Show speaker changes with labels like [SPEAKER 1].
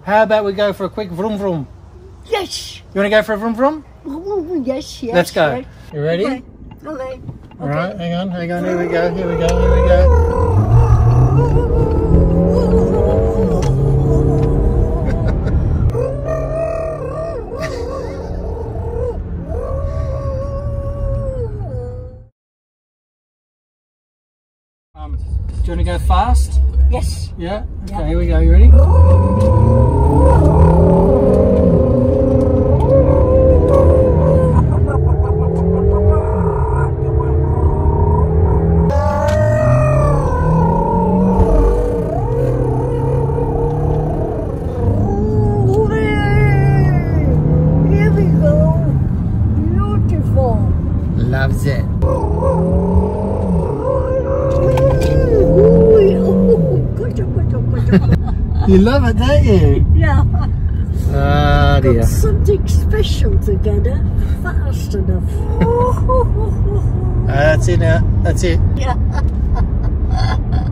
[SPEAKER 1] How about we go for a quick vroom vroom?
[SPEAKER 2] Yes.
[SPEAKER 1] You want to go for a vroom vroom?
[SPEAKER 2] Oh, yes, yes.
[SPEAKER 1] Let's go.
[SPEAKER 2] Right.
[SPEAKER 1] You ready?
[SPEAKER 2] Okay. Okay.
[SPEAKER 1] All right, hang on. Here we go. Here we go. Do you want to go fast?
[SPEAKER 2] Yes.
[SPEAKER 1] Yeah? Okay, here we go. You ready?
[SPEAKER 2] Here we go. Beautiful.
[SPEAKER 1] Loves it. You love it, don't you?
[SPEAKER 2] Yeah.
[SPEAKER 1] Ah, dear.
[SPEAKER 2] Got something special together. Fast enough.
[SPEAKER 1] That's it now. That's it.
[SPEAKER 2] Yeah.